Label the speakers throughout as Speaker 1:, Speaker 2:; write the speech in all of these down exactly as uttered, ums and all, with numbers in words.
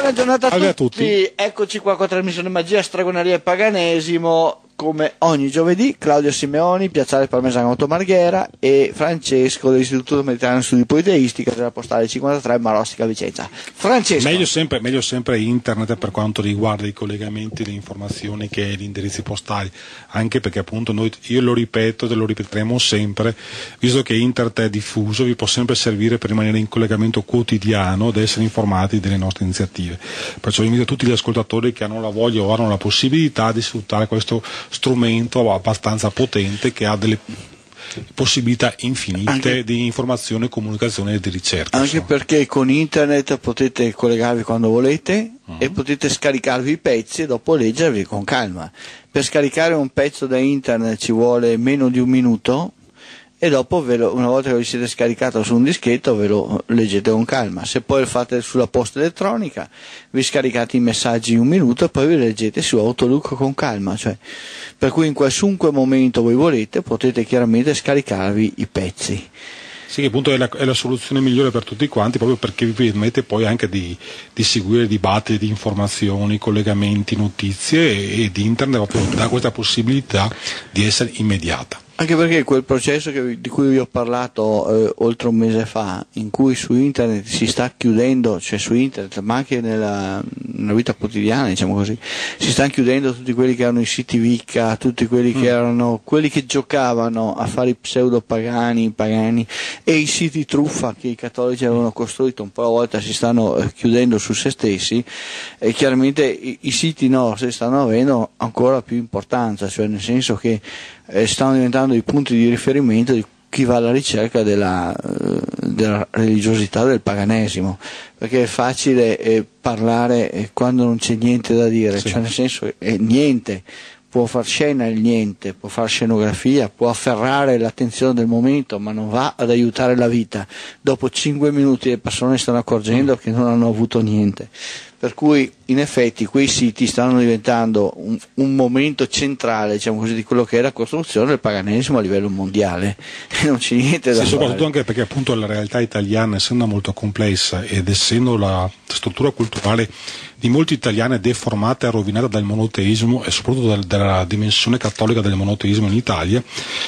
Speaker 1: Buona giornata a
Speaker 2: Salve
Speaker 1: tutti.
Speaker 2: a tutti.
Speaker 1: Eccoci qua con trasmissione Magia, Stregoneria e Paganesimo. Come ogni giovedì, Claudio Simeoni, Piazzale Parmesano Otto Marghera e Francesco dell'Istituto Mediterraneo Studi Poeteistica della Postale cinquantatré Marostica Vicenza. Francesco.
Speaker 2: Meglio sempre, meglio sempre internet per quanto riguarda i collegamenti, le informazioni che gli indirizzi postali, anche perché appunto noi, io lo ripeto e lo ripeteremo sempre, visto che internet è diffuso, vi può sempre servire per rimanere in collegamento quotidiano ed essere informati delle nostre iniziative. Perciò invito tutti gli ascoltatori che hanno la voglia o hanno la possibilità di sfruttare questo strumento abbastanza potente che ha delle possibilità infinite anche di informazione, comunicazione e di ricerca.
Speaker 1: Anche insomma. Perché con internet potete collegarvi quando volete uh-huh. e potete scaricarvi i pezzi e dopo leggervi con calma. Per scaricare un pezzo da internet ci vuole meno di un minuto e dopo ve lo, una volta che vi siete scaricato su un dischetto ve lo leggete con calma. Se poi lo fate sulla posta elettronica vi scaricate i messaggi in un minuto e poi vi leggete su Outlook con calma, cioè, per cui in qualunque momento voi volete potete chiaramente scaricarvi i pezzi.
Speaker 2: Sì, che appunto è la, è la soluzione migliore per tutti quanti, proprio perché vi permette poi anche di, di seguire dibattiti, di informazioni, collegamenti, notizie e, ed internet proprio dà questa possibilità di essere immediata.
Speaker 1: Anche perché quel processo che, di cui vi ho parlato eh, oltre un mese fa, in cui su internet si sta chiudendo, cioè su internet, ma anche nella, nella vita quotidiana, diciamo così, si stanno chiudendo tutti quelli che erano i siti Wicca, tutti quelli che erano quelli che giocavano a fare i pseudo pagani, pagani e i siti truffa che i cattolici avevano costruito un po' alla volta si stanno eh, chiudendo su se stessi e chiaramente i, i siti nostri stanno avendo ancora più importanza, cioè nel senso che eh, stanno diventando i punti di riferimento di chi va alla ricerca della, eh, della religiosità del paganesimo, perché è facile eh, parlare eh, quando non c'è niente da dire, sì. Cioè nel senso eh, niente, può far scena il niente, può far scenografia, può afferrare l'attenzione del momento, ma non va ad aiutare la vita. Dopo cinque minuti le persone stanno accorgendo mm. che non hanno avuto niente. Per cui in effetti quei siti stanno diventando un, un momento centrale, diciamo così, di quello che è la costruzione del paganesimo a livello mondiale e non c'è niente da
Speaker 2: sì,
Speaker 1: fare.
Speaker 2: Soprattutto anche perché appunto la realtà italiana, essendo molto complessa ed essendo la struttura culturale di molti italiani deformata e rovinata dal monoteismo e soprattutto dal, dalla dimensione cattolica del monoteismo in Italia,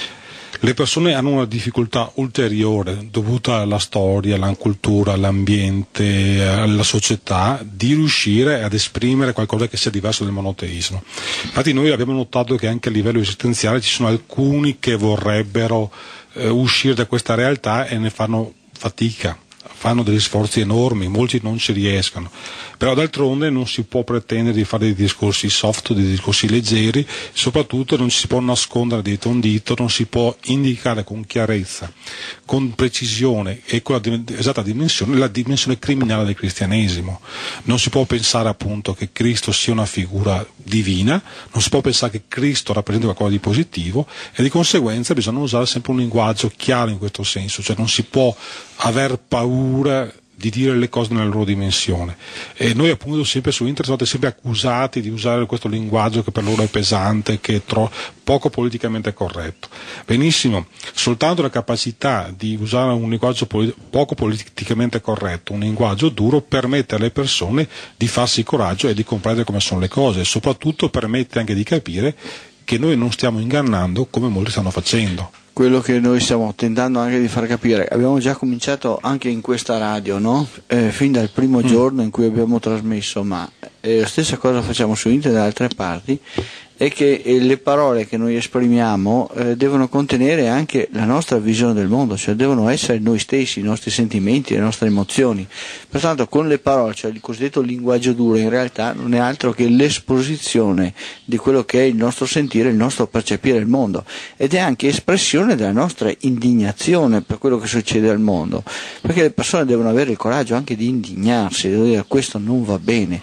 Speaker 2: le persone hanno una difficoltà ulteriore dovuta alla storia, alla cultura, all'ambiente, alla società di riuscire ad esprimere qualcosa che sia diverso dal monoteismo. Infatti noi abbiamo notato che anche a livello esistenziale ci sono alcuni che vorrebbero eh, uscire da questa realtà e ne fanno fatica. Fanno degli sforzi enormi, molti non ci riescono, però d'altronde non si può pretendere di fare dei discorsi soft, dei discorsi leggeri, soprattutto non ci si può nascondere dietro un dito, non si può indicare con chiarezza, con precisione e con la esatta dimensione la dimensione criminale del cristianesimo. Non si può pensare appunto che Cristo sia una figura divina, non si può pensare che Cristo rappresenti qualcosa di positivo e di conseguenza bisogna usare sempre un linguaggio chiaro in questo senso, cioè non si può aver paura di dire le cose nella loro dimensione e noi appunto sempre su internet siamo sempre accusati di usare questo linguaggio che per loro è pesante, che è tro- poco politicamente corretto. Benissimo, soltanto la capacità di usare un linguaggio poli- poco politicamente corretto, un linguaggio duro, permette alle persone di farsi coraggio e di comprendere come sono le cose e soprattutto permette anche di capire che noi non stiamo ingannando come molti stanno facendo.
Speaker 1: Quello che noi stiamo tentando anche di far capire, abbiamo già cominciato anche in questa radio, no? Eh, fin dal primo mm. giorno in cui abbiamo trasmesso, ma eh, la stessa cosa facciamo su internet e da altre parti, è che eh, le parole che noi esprimiamo eh, devono contenere anche la nostra visione del mondo, cioè devono essere noi stessi, i nostri sentimenti, le nostre emozioni. Pertanto con le parole, cioè il cosiddetto linguaggio duro, in realtà non è altro che l'esposizione di quello che è il nostro sentire, il nostro percepire il mondo, ed è anche espressione della nostra indignazione per quello che succede al mondo, perché le persone devono avere il coraggio anche di indignarsi, di dire questo non va bene.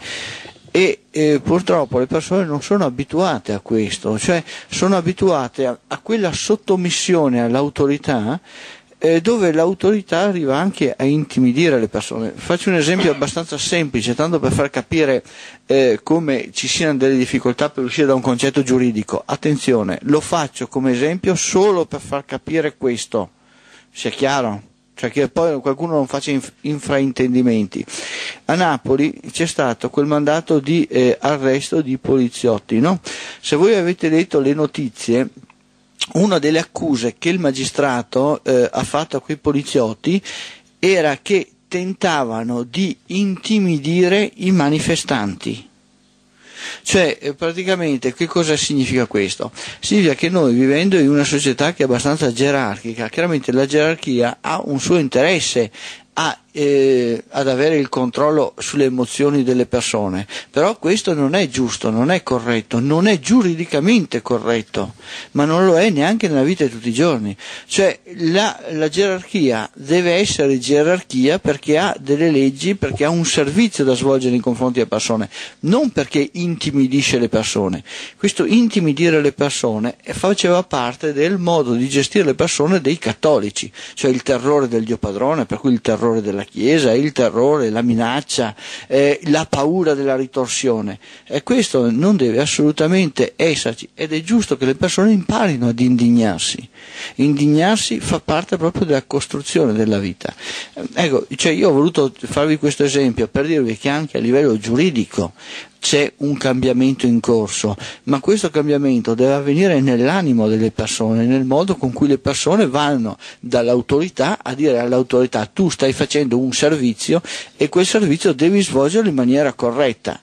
Speaker 1: E eh, purtroppo le persone non sono abituate a questo, cioè sono abituate a, a quella sottomissione all'autorità eh, dove l'autorità arriva anche a intimidire le persone. Faccio un esempio abbastanza semplice, tanto per far capire eh, come ci siano delle difficoltà per uscire da un concetto giuridico. Attenzione, lo faccio come esempio solo per far capire questo, sia chiaro? cioè che poi qualcuno non faccia inf- infraintendimenti. A Napoli c'è stato quel mandato di eh, arresto di poliziotti, no? Se voi avete letto le notizie, una delle accuse che il magistrato eh, ha fatto a quei poliziotti era che tentavano di intimidire i manifestanti. Cioè, eh, praticamente, che cosa significa questo? Significa che noi, vivendo in una società che è abbastanza gerarchica, chiaramente la gerarchia ha un suo interesse a, eh, ad avere il controllo sulle emozioni delle persone, però questo non è giusto, non è corretto, non è giuridicamente corretto, ma non lo è neanche nella vita di tutti i giorni. Cioè la, la gerarchia deve essere gerarchia perché ha delle leggi, perché ha un servizio da svolgere nei confronti delle persone, non perché intimidisce le persone. Questo intimidire le persone faceva parte del modo di gestire le persone dei cattolici, cioè il terrore del Dio padrone, per cui il terrore della Chiesa, il terrore, la minaccia, eh, la paura della ritorsione, e questo non deve assolutamente esserci, ed è giusto che le persone imparino ad indignarsi. Indignarsi fa parte proprio della costruzione della vita. Ecco, cioè io ho voluto farvi questo esempio per dirvi che anche a livello giuridico c'è un cambiamento in corso, ma questo cambiamento deve avvenire nell'animo delle persone, nel modo con cui le persone vanno dall'autorità a dire all'autorità: tu stai facendo un servizio e quel servizio devi svolgerlo in maniera corretta.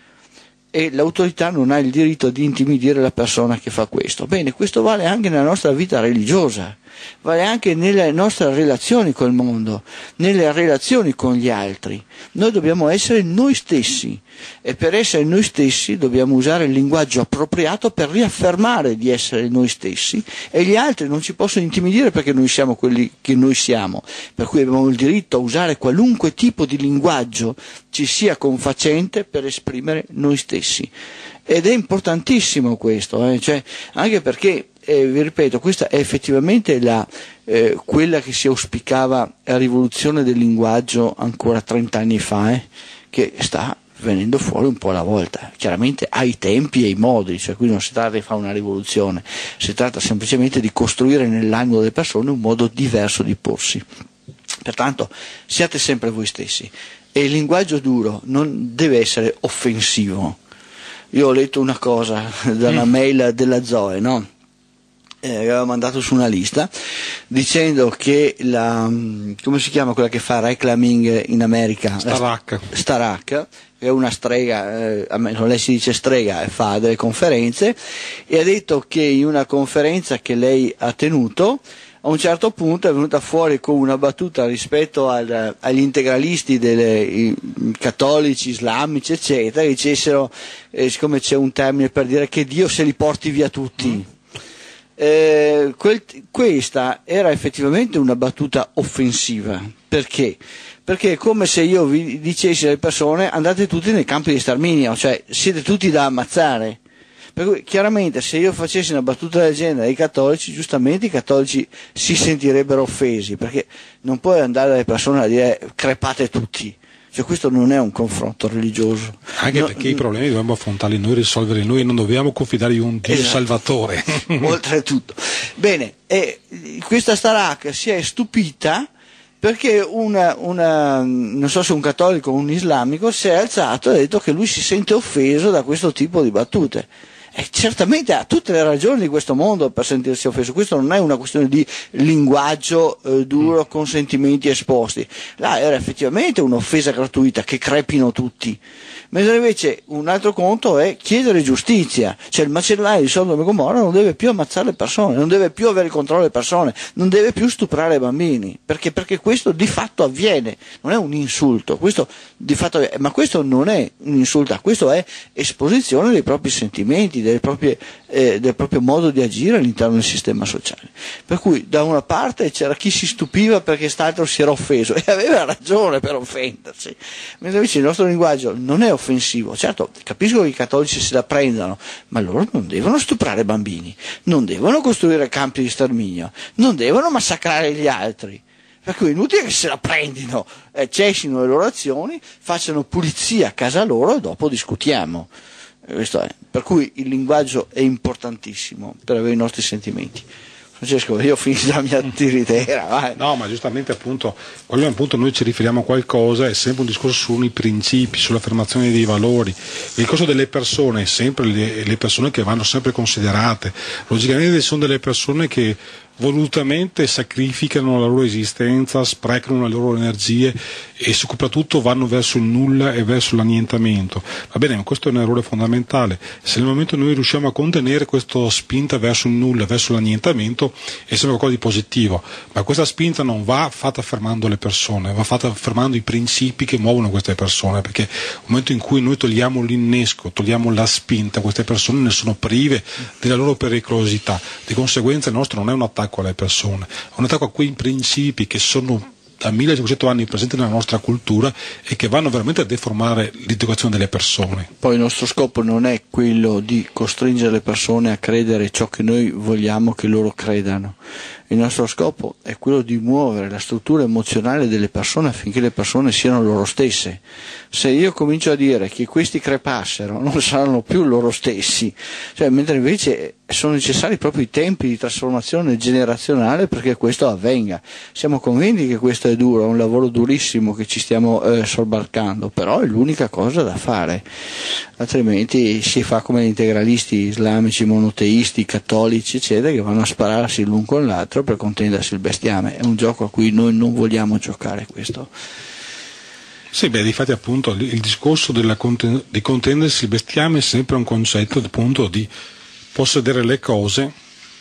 Speaker 1: E l'autorità non ha il diritto di intimidire la persona che fa questo. Bene, questo vale anche nella nostra vita religiosa, vale anche nelle nostre relazioni col mondo, nelle relazioni con gli altri. Noi dobbiamo essere noi stessi, e per essere noi stessi dobbiamo usare il linguaggio appropriato per riaffermare di essere noi stessi, e gli altri non ci possono intimidire perché noi siamo quelli che noi siamo, per cui abbiamo il diritto a usare qualunque tipo di linguaggio ci sia confacente per esprimere noi stessi. Ed è importantissimo questo, eh? Cioè, anche perché, eh, vi ripeto, questa è effettivamente la, eh, quella che si auspicava la rivoluzione del linguaggio ancora trent'anni fa, eh? Che sta venendo fuori un po' alla volta, chiaramente ai tempi e ai modi, cioè qui non si tratta di fare una rivoluzione, si tratta semplicemente di costruire nell'animo delle persone un modo diverso di porsi. Pertanto siate sempre voi stessi, e il linguaggio duro non deve essere offensivo. Io ho letto una cosa da una mail della Zoe, no? Eh, aveva mandato su una lista dicendo che la, come si chiama quella che fa reclaiming in America?
Speaker 2: Starak.
Speaker 1: Starak, che è una strega, eh, a me non lei si dice strega, e fa delle conferenze, e ha detto che in una conferenza che lei ha tenuto a un certo punto è venuta fuori con una battuta rispetto al, agli integralisti delle, i, cattolici, islamici eccetera, che dicessero, eh, siccome c'è un termine per dire che Dio se li porti via tutti. Mm. Eh, quel, questa era effettivamente una battuta offensiva. Perché? Perché è come se io vi dicessi alle persone: andate tutti nei campi di sterminio, cioè siete tutti da ammazzare. Per cui chiaramente se io facessi una battuta del genere ai cattolici, giustamente i cattolici si sentirebbero offesi, perché non puoi andare alle persone a dire crepate tutti. Cioè, questo non è un confronto religioso.
Speaker 2: Anche
Speaker 1: no,
Speaker 2: perché i problemi dobbiamo affrontarli noi, risolverli noi, non dobbiamo confidare in un Dio esatto. Salvatore.
Speaker 1: Oltretutto. Bene, e questa Starak si è stupita perché una, una, non so se un cattolico o un islamico si è alzato e ha detto che lui si sente offeso da questo tipo di battute. E certamente ha tutte le ragioni di questo mondo per sentirsi offeso. Questo non è una questione di linguaggio eh, duro con sentimenti esposti. Là era effettivamente un'offesa gratuita, che crepino tutti. Mentre invece un altro conto è chiedere giustizia, cioè il macellaio di Sodoma e Gomorra non deve più ammazzare le persone, non deve più avere il controllo delle persone, non deve più stuprare i bambini, perché, perché questo di fatto avviene, non è un insulto, questo di fatto avviene, ma questo non è un insulto, questo è esposizione dei propri sentimenti, delle proprie, eh, del proprio modo di agire all'interno del sistema sociale. Per cui da una parte c'era chi si stupiva perché quest'altro si era offeso, e aveva ragione per offendersi, mentre invece il nostro linguaggio non è offensivo. Certo, capisco che i cattolici se la prendano, ma loro non devono stuprare bambini, non devono costruire campi di sterminio, non devono massacrare gli altri. Per cui è inutile che se la prendino, eh, cessino le loro azioni, facciano pulizia a casa loro e dopo discutiamo. Questo è. Per cui il linguaggio è importantissimo per avere i nostri sentimenti. Francesco, io ho finito la mia tiritera, vai.
Speaker 2: No, ma giustamente appunto, quello appunto noi ci riferiamo a qualcosa, è sempre un discorso sui principi, sull'affermazione dei valori. Il discorso delle persone, sempre le, le persone che vanno sempre considerate. Logicamente sono delle persone che volutamente sacrificano la loro esistenza, sprecano le loro energie e soprattutto vanno verso il nulla e verso l'annientamento. Va bene, ma questo è un errore fondamentale. Se nel momento noi riusciamo a contenere questa spinta verso il nulla, verso l'annientamento, è sempre qualcosa di positivo, ma questa spinta non va fatta fermando le persone, va fatta fermando i principi che muovono queste persone, perché nel momento in cui noi togliamo l'innesco, togliamo la spinta, queste persone ne sono prive della loro pericolosità. Di conseguenza il nostro non è un attacco alle persone, è un attacco a quei principi che sono da millecinquecento anni presenti nella nostra cultura e che vanno veramente a deformare l'educazione delle persone.
Speaker 1: Poi il nostro scopo non è quello di costringere le persone a credere ciò che noi vogliamo che loro credano. Il nostro scopo è quello di muovere la struttura emozionale delle persone affinché le persone siano loro stesse. Se io comincio a dire che questi crepassero non saranno più loro stessi, cioè, mentre invece sono necessari proprio i tempi di trasformazione generazionale perché questo avvenga. Siamo convinti che questo è duro, è un lavoro durissimo che ci stiamo eh, sobbarcando, però è l'unica cosa da fare, altrimenti si fa come gli integralisti islamici, monoteisti, cattolici, eccetera, che vanno a spararsi l'un con l'altro per contendersi il bestiame. È un gioco a cui noi non vogliamo giocare, questo.
Speaker 2: Sì, beh, difatti appunto il, il discorso della conten- di contendersi il bestiame è sempre un concetto appunto di possedere le cose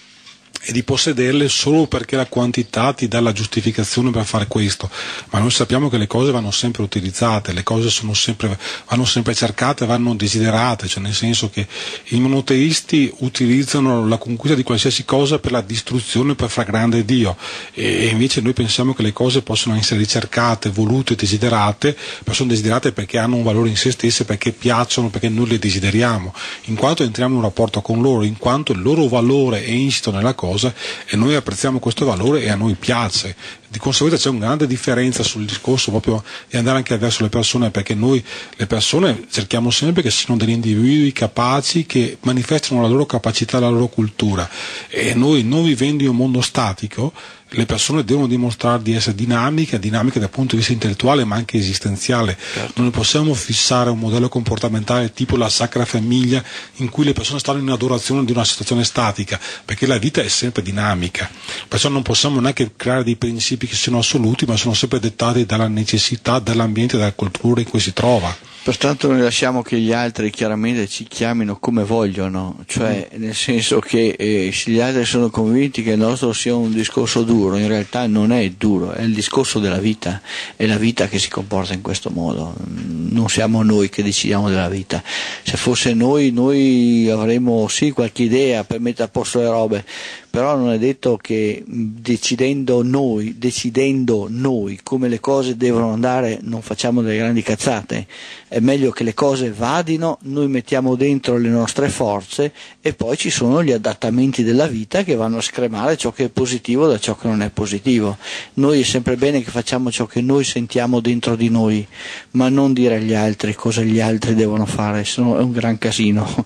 Speaker 2: e di possederle solo perché la quantità ti dà la giustificazione per fare questo, ma noi sappiamo che le cose vanno sempre utilizzate, le cose sono sempre, vanno sempre cercate, vanno desiderate, cioè nel senso che i monoteisti utilizzano la conquista di qualsiasi cosa per la distruzione, per far grande Dio, e invece noi pensiamo che le cose possono essere ricercate, volute, desiderate, ma sono desiderate perché hanno un valore in se stesse, perché piacciono, perché noi le desideriamo, in quanto entriamo in un rapporto con loro, in quanto il loro valore è insito nella cosa e noi apprezziamo questo valore e a noi piace. Di conseguenza c'è una grande differenza sul discorso proprio di andare anche verso le persone, perché noi le persone cerchiamo sempre che siano degli individui capaci, che manifestino la loro capacità, la loro cultura, e noi non vivendo in un mondo statico le persone devono dimostrare di essere dinamiche, dinamiche dal punto di vista intellettuale ma anche esistenziale. Certo. Non possiamo fissare un modello comportamentale tipo la Sacra Famiglia in cui le persone stanno in adorazione di una situazione statica, perché la vita è sempre dinamica, perciò non possiamo neanche creare dei principi che siano assoluti, ma sono sempre dettati dalla necessità, dall'ambiente, dalla cultura in cui si trova.
Speaker 1: Pertanto noi lasciamo che gli altri chiaramente ci chiamino come vogliono, cioè nel senso che eh, se gli altri sono convinti che il nostro sia un discorso duro, in realtà non è duro, è il discorso della vita, è la vita che si comporta in questo modo, non siamo noi che decidiamo della vita. Se fosse noi, noi avremmo sì qualche idea per mettere a posto le robe, però non è detto che decidendo noi, decidendo noi come le cose devono andare, non facciamo delle grandi cazzate. È meglio che le cose vadino, noi mettiamo dentro le nostre forze e poi ci sono gli adattamenti della vita che vanno a scremare ciò che è positivo da ciò che non è positivo. Noi è sempre bene che facciamo ciò che noi sentiamo dentro di noi, ma non dire agli altri cosa gli altri devono fare, sennò è un gran casino.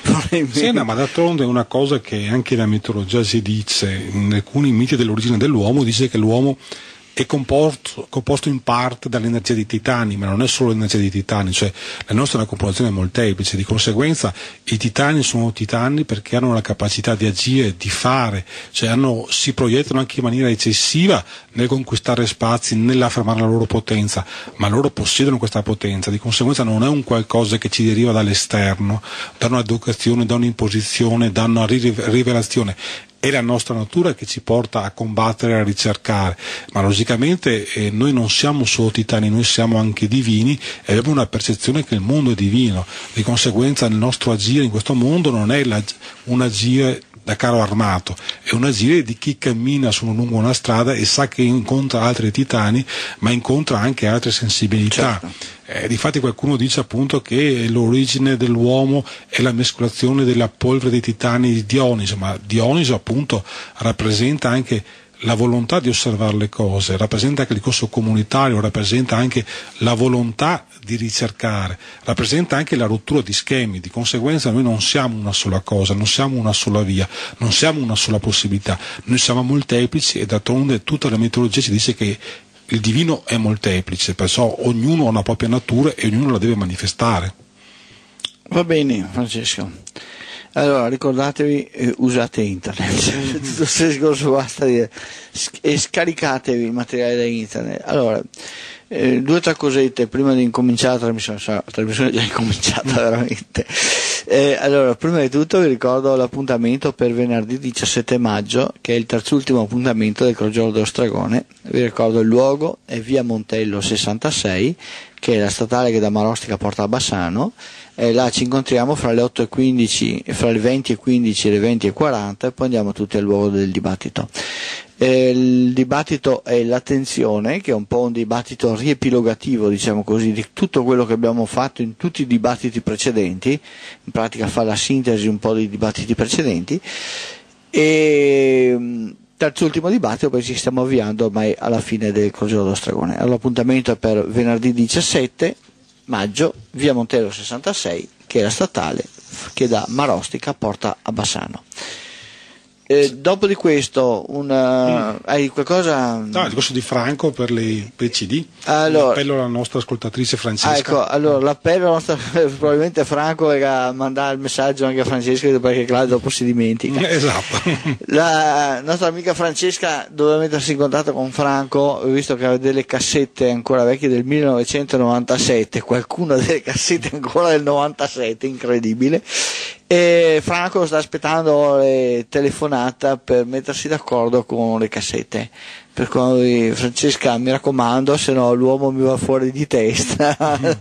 Speaker 2: Sì, no, ma d'altronde è una cosa che anche la mitologia si dice, in alcuni miti dell'origine dell'uomo dice che l'uomo è composto, composto in parte dall'energia dei titani, ma non è solo l'energia dei titani, cioè la nostra è una composizione molteplice, di conseguenza i titani sono titani perché hanno la capacità di agire, di fare, cioè hanno, si proiettano anche in maniera eccessiva nel conquistare spazi, nell'affermare la loro potenza, ma loro possiedono questa potenza, di conseguenza non è un qualcosa che ci deriva dall'esterno, da un'educazione, da un'imposizione, da una rivelazione. È la nostra natura che ci porta a combattere e a ricercare, ma logicamente eh, noi non siamo solo titani, noi siamo anche divini e abbiamo una percezione che il mondo è divino, di conseguenza il nostro agire in questo mondo non è la, un agire da carro armato, è un agire di chi cammina su lungo una strada e sa che incontra altri titani, ma incontra anche altre sensibilità. Certo. Eh, difatti qualcuno dice appunto che l'origine dell'uomo è la mescolazione della polvere dei titani di Dioniso, ma Dioniso appunto rappresenta anche la volontà di osservare le cose, rappresenta anche il discorso comunitario, rappresenta anche la volontà di ricercare, rappresenta anche la rottura di schemi, di conseguenza noi non siamo una sola cosa, non siamo una sola via, non siamo una sola possibilità, noi siamo molteplici e d'altronde tutta la mitologia ci dice che il divino è molteplice, perciò ognuno ha una propria natura e ognuno la deve manifestare.
Speaker 1: Va bene, Francesco. Allora, ricordatevi, eh, usate internet, tutto questo discorso basta dire, e scaricatevi il materiale da internet. Allora, eh, due o tre cosette prima di incominciare la trasmissione, la trasmissione è già incominciata veramente. Eh, allora, prima di tutto vi ricordo l'appuntamento per venerdì diciassette maggio, che è il terzultimo appuntamento del Crogiolo dello Stragone. Vi ricordo il luogo, è via Montello sessantasei, che è la statale che da Marostica porta a Bassano. E là ci incontriamo fra le otto e quindici, fra le venti e quindici e le venti e quaranta, e poi andiamo tutti al luogo del dibattito. E il dibattito è l'attenzione, che è un po' un dibattito riepilogativo, diciamo così, di tutto quello che abbiamo fatto in tutti i dibattiti precedenti, in pratica fa la sintesi un po' dei dibattiti precedenti, e terz'ultimo dibattito, poi ci stiamo avviando ormai alla fine del Crogiolo dello Stragone. Allora, l'appuntamento è per venerdì diciassette maggio, via Montello sessantasei, che è la statale che da Marostica porta a Bassano. Eh, dopo di questo, una, mm. hai qualcosa?
Speaker 2: No, il discorso di Franco per, le, per i C D.
Speaker 1: Allora,
Speaker 2: l'appello alla nostra ascoltatrice Francesca.
Speaker 1: Ah, ecco, allora l'appello alla nostra, probabilmente Franco era mandare il messaggio anche a Francesca, perché Claudio dopo si dimentica.
Speaker 2: Esatto.
Speaker 1: La nostra amica Francesca doveva mettersi in contatto con Franco, visto che aveva delle cassette ancora vecchie del millenovecentonovantasette, qualcuna delle cassette ancora del novantasette, incredibile. E Franco sta aspettando le telefonata per mettersi d'accordo con le cassette, per cui Francesca, mi raccomando, se no l'uomo mi va fuori di testa.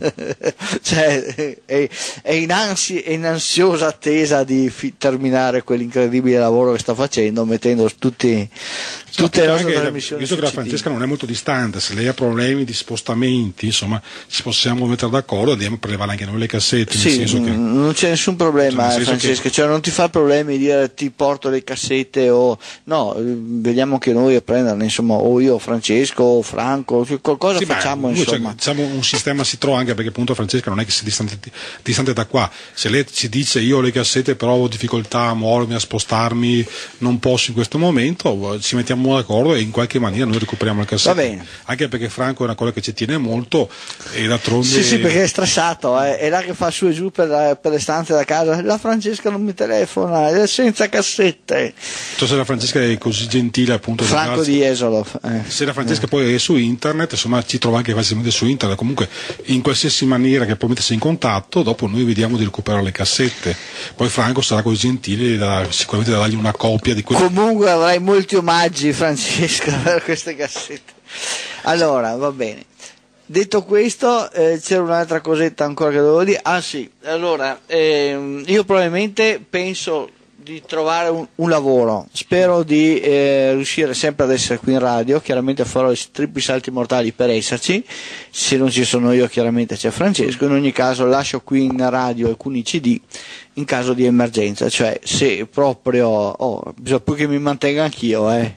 Speaker 1: Cioè, è, è, in ansi, è in ansiosa attesa di fi- terminare quell'incredibile lavoro che sta facendo, mettendo tutti, tutte le nostre trasmissioni.
Speaker 2: Visto che la Francesca non è molto distante, se lei ha problemi di spostamenti, insomma, ci possiamo mettere d'accordo, andiamo a prelevare anche noi le cassette.
Speaker 1: Sì,
Speaker 2: nel senso che,
Speaker 1: non c'è nessun problema, cioè, Francesca, che... cioè non ti fa problemi dire ti porto le cassette o no, vediamo che noi a prenderle, insomma, o io, Francesco, o Franco, qualcosa sì, facciamo, beh, insomma.
Speaker 2: Cioè, diciamo, un sistema si trova, anche perché appunto Francesca non è che sia distante, distante da qua. Se lei ci dice io ho le cassette però ho difficoltà a muovermi, a spostarmi, non posso in questo momento, ci mettiamo d'accordo e in qualche maniera noi recuperiamo le cassette.
Speaker 1: Va bene.
Speaker 2: Anche perché Franco è una cosa che ci tiene molto e d'altronde...
Speaker 1: Sì, sì, perché è stressato, eh. È là che fa su e giù per, la, per le stanze da casa, la Francesca non mi telefona, è senza cassette.
Speaker 2: Cioè, se la Francesca è così gentile appunto...
Speaker 1: Franco di Esolov. Eh.
Speaker 2: Se la Francesca eh. poi è su internet, insomma ci trova anche facilmente su internet, comunque in qualsiasi maniera che può mettersi in contatto, dopo noi vediamo di recuperare le cassette. Poi Franco sarà così gentile da, sicuramente da dargli una copia di quelle.
Speaker 1: Comunque avrai molti omaggi, Francesca, per queste cassette. Allora, va bene. Detto questo, eh, c'era un'altra cosetta ancora che dovevo dire. Ah sì, allora, ehm, io probabilmente penso di trovare un, un lavoro, spero di eh, riuscire sempre ad essere qui in radio, chiaramente farò i tripli salti mortali per esserci, se non ci sono io chiaramente c'è Francesco, in ogni caso lascio qui in radio alcuni C D in caso di emergenza, cioè se proprio, oh, bisogna poi che mi mantenga anch'io, eh.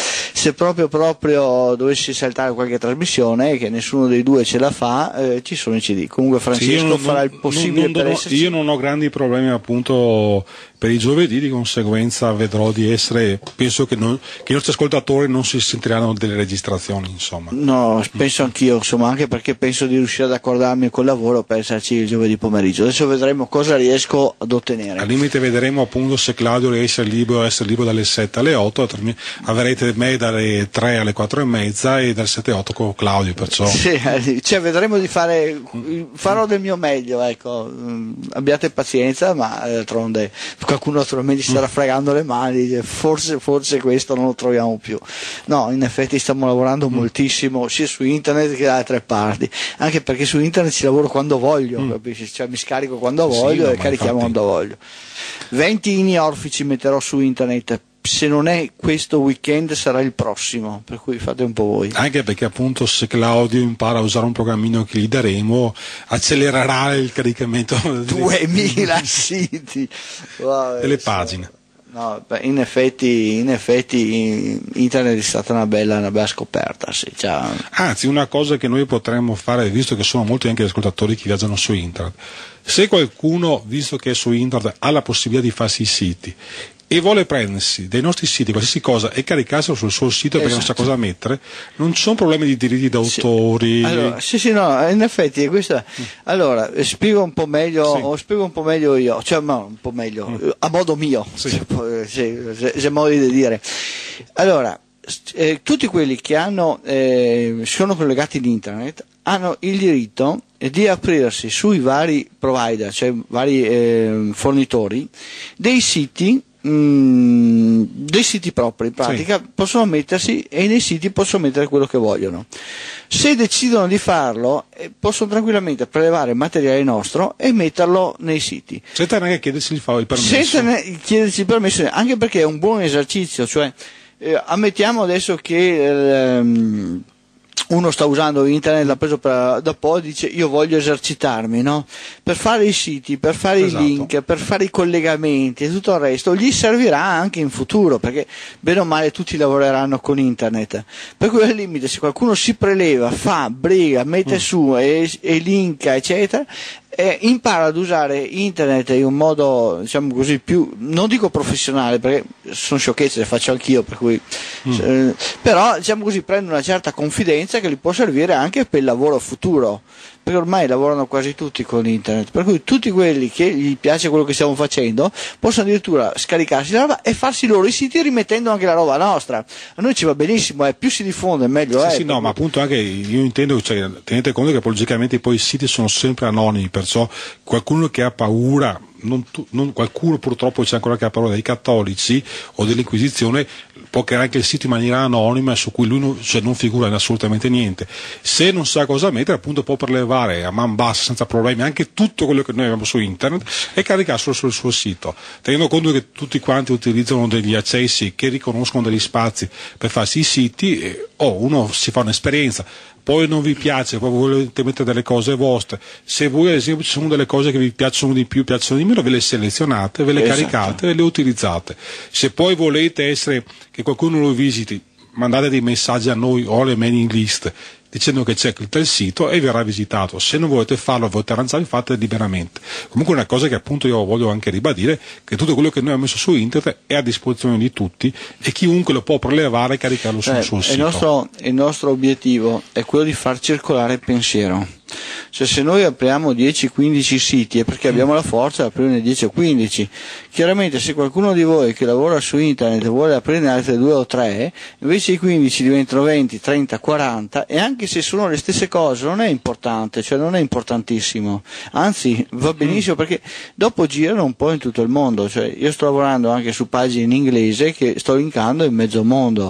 Speaker 1: Se proprio proprio dovessi saltare qualche trasmissione che nessuno dei due ce la fa, eh, ci sono i C D. Comunque Francesco sì, non, farà il possibile
Speaker 2: non, non,
Speaker 1: per
Speaker 2: non,
Speaker 1: esserci.
Speaker 2: Io non ho grandi problemi appunto per i giovedì, di conseguenza vedrò di essere, penso che, non, che i nostri ascoltatori non si sentiranno delle registrazioni, insomma.
Speaker 1: No, penso anch'io, insomma, anche perché penso di riuscire ad accordarmi col lavoro per esserci il giovedì pomeriggio. Adesso vedremo cosa riesco ad ottenere.
Speaker 2: Al limite vedremo appunto se Claudio riesce a libero, essere libero dalle sette alle otto, avrete me dalle tre alle quattro e mezza e dalle sette alle otto con Claudio, perciò.
Speaker 1: Sì, cioè vedremo di fare, farò del mio meglio, ecco, abbiate pazienza, ma d'altronde qualcuno naturalmente si starà fregando le mani, dice, forse, forse questo non lo troviamo più. No, in effetti stiamo lavorando mm. moltissimo sia su internet che da altre parti, anche perché su internet ci lavoro quando voglio, mm. capisci? Cioè mi scarico quando voglio sì, no, e carichiamo infatti... quando voglio. venti inni orfici metterò su internet, se non è questo weekend sarà il prossimo, per cui fate un po' voi.
Speaker 2: Anche perché appunto se Claudio impara a usare un programmino che gli daremo accelererà il caricamento
Speaker 1: duemila siti wow,
Speaker 2: delle pagine.
Speaker 1: No, beh, in effetti, in effetti internet è stata una bella, una bella scoperta, sì, cioè...
Speaker 2: Anzi, una cosa che noi potremmo fare, visto che sono molti anche gli ascoltatori che viaggiano su internet, se qualcuno, visto che è su internet, ha la possibilità di farsi i siti e vuole prendersi dei nostri siti, qualsiasi cosa, e caricarselo sul suo sito, esatto, perché non sa cosa mettere, non ci sono problemi di diritti d'autori.
Speaker 1: Sì. Allora, sì, sì, no, in effetti questa. Mm. Allora, spiego un po' meglio, sì. o spiego un po' meglio io, cioè no, un po' meglio, mm. a modo mio, sì. se, se, se modi di dire. Allora, eh, tutti quelli che hanno, eh, sono collegati in internet hanno il diritto di aprirsi sui vari provider, cioè vari eh, fornitori, dei siti Mm, dei siti propri, in pratica, sì. possono mettersi e nei siti possono mettere quello che vogliono. Se decidono di farlo, eh, possono tranquillamente prelevare materiale nostro e metterlo nei siti.
Speaker 2: Senza neanche chiedersi il permesso.
Speaker 1: Senza ne- chiedersi il permesso, anche perché è un buon esercizio, cioè eh, ammettiamo adesso che ehm, uno sta usando internet, l'ha preso per, da po', dice io voglio esercitarmi, no? Per fare i siti, per fare esatto. i link, per fare i collegamenti e tutto il resto, gli servirà anche in futuro, perché bene o male tutti lavoreranno con internet. Per cui al limite, se qualcuno si preleva, fa, briga, mette mm. su e, e linka, eccetera, eh, impara ad usare internet in un modo, diciamo così, più, non dico professionale, perché sono sciocchezze, le faccio anch'io, per cui, mm. eh, però diciamo così, prende una certa confidenza che gli può servire anche per il lavoro futuro, perché ormai lavorano quasi tutti con internet, per cui tutti quelli che gli piace quello che stiamo facendo possono addirittura scaricarsi la roba e farsi i loro siti rimettendo anche la roba nostra. A noi ci va benissimo, eh, più si diffonde meglio
Speaker 2: sì,
Speaker 1: è.
Speaker 2: Sì, no, ma appunto anche io intendo, cioè, tenete conto che logicamente poi i siti sono sempre anonimi, perciò qualcuno che ha paura, non tu, non, qualcuno purtroppo c'è ancora che ha paura dei cattolici o dell'Inquisizione, può creare anche il sito in maniera anonima su cui lui non, cioè, non figura assolutamente niente. Se non sa cosa mettere, appunto può prelevare a man bassa senza problemi anche tutto quello che noi abbiamo su internet e caricarselo sul suo sito, tenendo conto che tutti quanti utilizzano degli accessi che riconoscono degli spazi per farsi i siti, e, oh, uno si fa un'esperienza, poi non vi piace, poi volete mettere delle cose vostre, se voi ad esempio ci sono delle cose che vi piacciono di più, piacciono di meno, ve le selezionate, ve le esatto. caricate e le utilizzate. Se poi volete essere che qualcuno lo visiti, mandate dei messaggi a noi o alle mailing list dicendo che c'è il sito e verrà visitato. Se non volete farlo, volete arrangiarvi, fate liberamente. Comunque è una cosa che appunto io voglio anche ribadire, che tutto quello che noi abbiamo messo su internet è a disposizione di tutti e chiunque lo può prelevare e caricarlo sul
Speaker 1: eh,
Speaker 2: suo sito.
Speaker 1: Il nostro, il nostro obiettivo è quello di far circolare il pensiero. Cioè, se noi apriamo dieci quindici siti è perché abbiamo la forza di aprirne dieci o quindici. Chiaramente se qualcuno di voi che lavora su internet vuole aprirne altre due o tre, invece i quindici diventano venti, trenta, quaranta, e anche se sono le stesse cose non è importante, cioè non è importantissimo, anzi va benissimo perché dopo girano un po' in tutto il mondo. Cioè, io sto lavorando anche su pagine in inglese che sto linkando in mezzo mondo,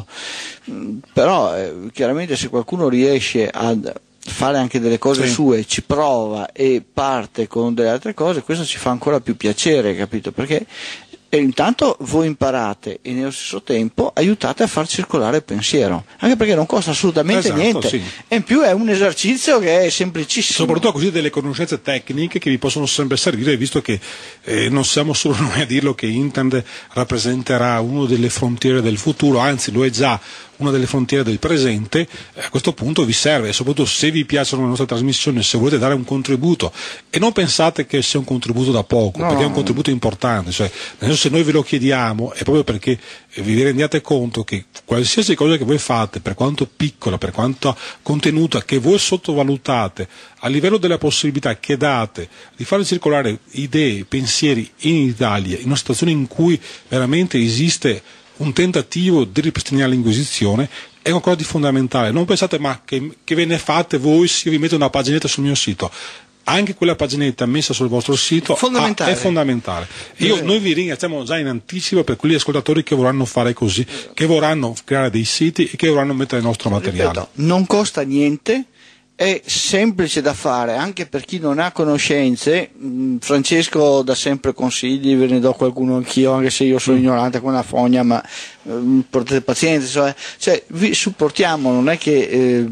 Speaker 1: però eh, chiaramente se qualcuno riesce ad fare anche delle cose sì. sue, ci prova e parte con delle altre cose, questo ci fa ancora più piacere, capito? Perché e intanto voi imparate e nello stesso tempo aiutate a far circolare il pensiero, anche perché non costa assolutamente
Speaker 2: esatto,
Speaker 1: niente
Speaker 2: sì.
Speaker 1: e in più è un esercizio che è semplicissimo,
Speaker 2: soprattutto così delle conoscenze tecniche che vi possono sempre servire, visto che eh, non siamo solo noi a dirlo che internet rappresenterà una delle frontiere del futuro, anzi lo è già una delle frontiere del presente. A questo punto vi serve, e soprattutto se vi piacciono le nostre trasmissioni, se volete dare un contributo, e non pensate che sia un contributo da poco, no. perché è un contributo importante, cioè, nel senso, se noi ve lo chiediamo è proprio perché vi rendiate conto che qualsiasi cosa che voi fate, per quanto piccola, per quanto contenuta, che voi sottovalutate a livello della possibilità che date di fare circolare idee, pensieri in Italia, in una situazione in cui veramente esiste un tentativo di ripristinare l'Inquisizione, è qualcosa di fondamentale. Non pensate ma che, che ve ne fate voi se io vi metto una paginetta sul mio sito. Anche quella paginetta messa sul vostro sito
Speaker 1: fondamentale.
Speaker 2: Ah, è fondamentale. Io, noi vi ringraziamo già in anticipo per quegli ascoltatori che vorranno fare così, che vorranno creare dei siti e che vorranno mettere il nostro materiale.
Speaker 1: Ripeto, non costa niente, è semplice da fare anche per chi non ha conoscenze. Francesco dà sempre consigli, ve ne do qualcuno anch'io, anche se io sono mm. ignorante come una fogna, ma eh, portate pazienza, cioè, cioè vi supportiamo, non è che eh,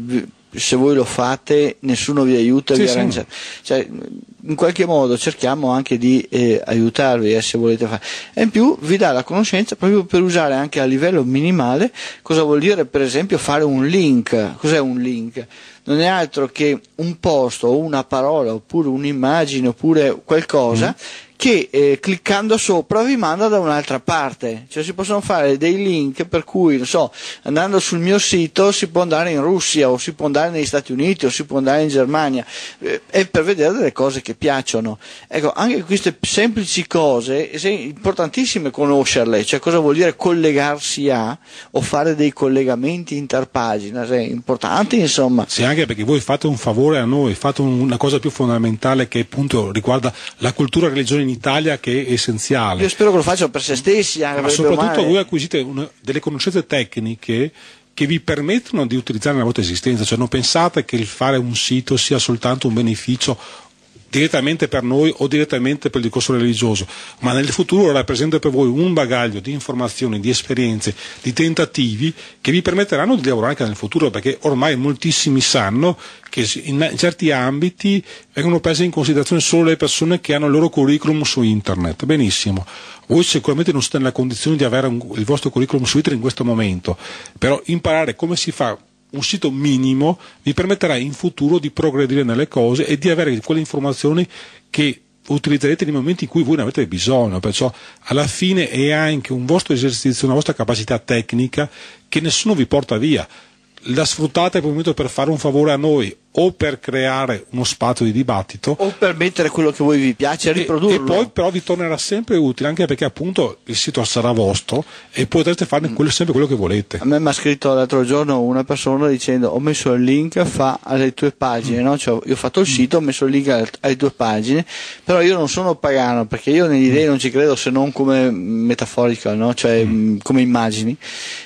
Speaker 1: se voi lo fate nessuno vi aiuta,
Speaker 2: sì,
Speaker 1: vi
Speaker 2: sì.
Speaker 1: arrangia. Cioè, in qualche modo cerchiamo anche di eh, aiutarvi eh, se volete fare, e in più vi dà la conoscenza proprio per usare anche a livello minimale cosa vuol dire per esempio fare un link. Cos'è un link? Non è altro che un post o una parola oppure un'immagine oppure qualcosa mm. che eh, cliccando sopra vi manda da un'altra parte. Cioè si possono fare dei link per cui, non so, andando sul mio sito si può andare in Russia o si può andare negli Stati Uniti o si può andare in Germania, eh, e per vedere delle cose che piacciono. Ecco, anche queste semplici cose è importantissime conoscerle, cioè cosa vuol dire collegarsi a o fare dei collegamenti interpagina, è importante, insomma.
Speaker 2: Sì, anche perché voi fate un favore a noi, fate una cosa più fondamentale che appunto riguarda la cultura e religione in Italia, che è essenziale.
Speaker 1: Io spero che lo facciano per se stessi, anche
Speaker 2: ma soprattutto voi acquisite una, delle conoscenze tecniche che vi permettono di utilizzare nella vostra esistenza, cioè non pensate che il fare un sito sia soltanto un beneficio direttamente per noi o direttamente per il discorso religioso, ma nel futuro rappresenta per voi un bagaglio di informazioni, di esperienze, di tentativi che vi permetteranno di lavorare anche nel futuro, perché ormai moltissimi sanno che in certi ambiti vengono prese in considerazione solo le persone che hanno il loro curriculum su internet. Benissimo, voi sicuramente non siete nella condizione di avere un, il vostro curriculum su internet in questo momento, però imparare come si fa un sito minimo vi permetterà in futuro di progredire nelle cose e di avere quelle informazioni che utilizzerete nei momenti in cui voi ne avete bisogno. Perciò alla fine è anche un vostro esercizio, una vostra capacità tecnica che nessuno vi porta via. La sfruttate momento per fare un favore a noi o per creare uno spazio di dibattito
Speaker 1: o per mettere quello che voi vi piace e riprodurlo,
Speaker 2: e poi però vi tornerà sempre utile, anche perché appunto il sito sarà vostro e potrete farne quello, sempre quello che volete.
Speaker 1: A me mi ha scritto l'altro giorno una persona dicendo: ho messo il link fa alle tue pagine, mm. no? Cioè, io ho fatto il sito, ho messo il link alle tue pagine, però io non sono pagano perché io negli dei non ci credo se non come metaforica, no? Cioè mm. come immagini.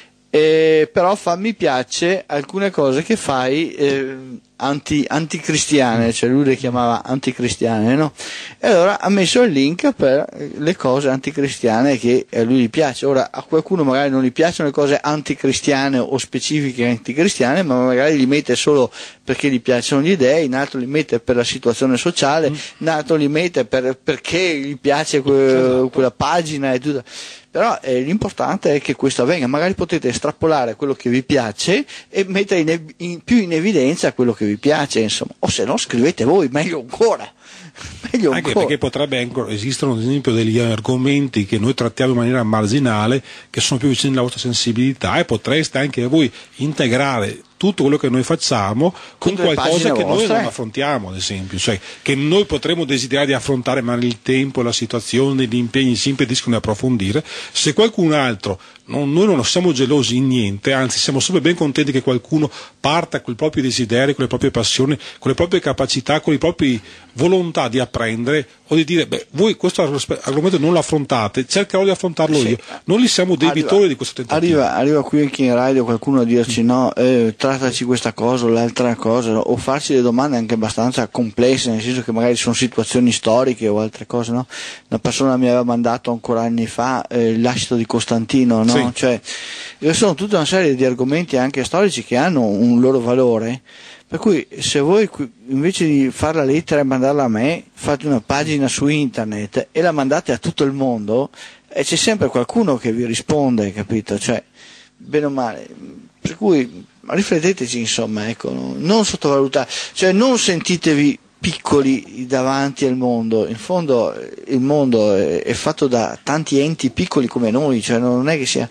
Speaker 1: Eh, però fa, mi piace alcune cose che fai eh, anti, anticristiane, cioè lui le chiamava anticristiane, no? E allora ha messo il link per le cose anticristiane che a lui gli piace. Ora a qualcuno magari non gli piacciono le cose anticristiane o specifiche anticristiane, ma magari li mette solo perché gli piacciono gli dei, in altro li mette per la situazione sociale, mm. in altro li mette per, perché gli piace que, esatto. quella pagina e tutto. Però eh, l'importante è che questo avvenga, magari potete estrapolare quello che vi piace e mettere in, in, più in evidenza quello che vi piace, insomma, o se no scrivete voi, meglio ancora. Meglio
Speaker 2: anche
Speaker 1: ancora.
Speaker 2: Perché potrebbe esistono ad esempio degli argomenti che noi trattiamo in maniera marginale, che sono più vicini alla vostra sensibilità, e potreste anche voi integrare tutto quello che noi facciamo con qualcosa che noi non affrontiamo, ad esempio, cioè che noi potremmo desiderare di affrontare, ma il tempo, la situazione, gli impegni si impediscono di approfondire. Se qualcun altro, non, noi non siamo gelosi in niente, anzi siamo sempre ben contenti che qualcuno parta con i propri desideri, con le proprie passioni, con le proprie capacità, con le proprie volontà di apprendere o di dire: beh, voi questo argomento non lo affrontate, cercherò di affrontarlo sì. io. Non li siamo debitori arriva, di questo tentativo.
Speaker 1: Arriva, arriva qui anche in radio qualcuno a dirci: mm. no, eh, trattaci questa cosa o l'altra cosa, no? O farci delle domande anche abbastanza complesse, nel senso che magari sono situazioni storiche o altre cose, no? Una persona mi aveva mandato ancora anni fa eh, l'ascito di Costantino, no? Sì. Cioè, sono tutta una serie di argomenti anche storici che hanno un loro valore. Per cui se voi invece di fare la lettera e mandarla a me, fate una pagina su internet e la mandate a tutto il mondo, e c'è sempre qualcuno che vi risponde, capito? Cioè, bene o male. Per cui rifletteteci, insomma, ecco, non sottovalutare, cioè non sentitevi piccoli davanti al mondo. In fondo il mondo è, è fatto da tanti enti piccoli come noi, cioè non è che sia...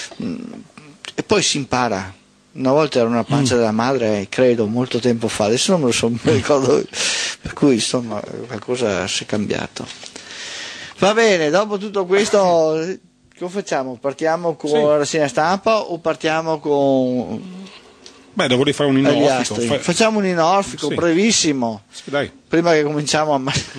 Speaker 1: E poi si impara. Una volta era una pancia mm. della madre, credo, molto tempo fa, adesso non me lo so, mi ricordo, per cui insomma qualcosa si è cambiato. Va bene, dopo tutto questo che facciamo? Partiamo con sì. la rassegna stampa o partiamo con...
Speaker 2: Beh, devo fare un inorfico. Fa...
Speaker 1: Facciamo un inorfico, sì. brevissimo,
Speaker 2: sì, dai.
Speaker 1: Prima che cominciamo a...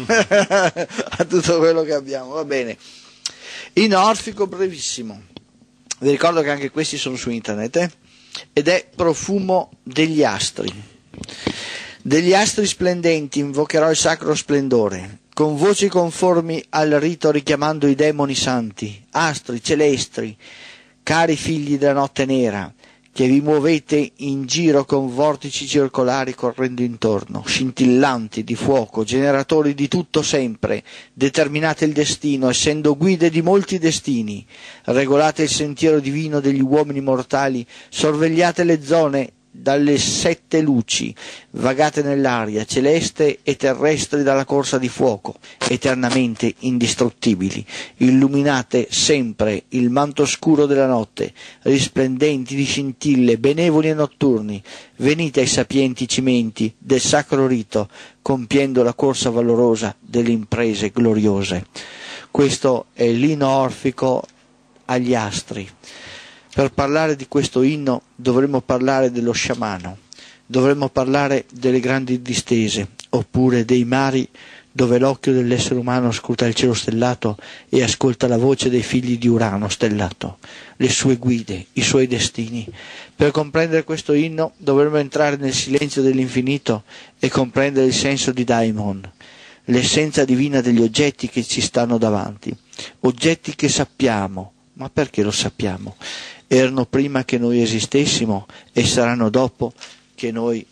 Speaker 1: a tutto quello che abbiamo, va bene. Inorfico brevissimo. Vi ricordo che anche questi sono su internet, eh? Ed è Profumo degli astri. Degli astri splendenti invocherò il sacro splendore, con voci conformi al rito richiamando i demoni santi, astri celesti, cari figli della notte nera, che vi muovete in giro con vortici circolari correndo intorno, scintillanti di fuoco, generatori di tutto sempre, determinate il destino, essendo guide di molti destini, regolate il sentiero divino degli uomini mortali, sorvegliate le zone dalle sette luci, vagate nell'aria, celeste e terrestri dalla corsa di fuoco, eternamente indistruttibili, illuminate sempre il manto scuro della notte, risplendenti di scintille, benevoli e notturni, venite ai sapienti cimenti del sacro rito, compiendo la corsa valorosa delle imprese gloriose. Questo è l'inno orfico agli astri. Per parlare di questo inno dovremmo parlare dello sciamano, dovremmo parlare delle grandi distese, oppure dei mari dove l'occhio dell'essere umano scruta il cielo stellato e ascolta la voce dei figli di Urano stellato, le sue guide, i suoi destini. Per comprendere questo inno dovremmo entrare nel silenzio dell'infinito e comprendere il senso di Daimon, l'essenza divina degli oggetti che ci stanno davanti, oggetti che sappiamo. Ma perché lo sappiamo? Erano prima che noi esistessimo e saranno dopo che noi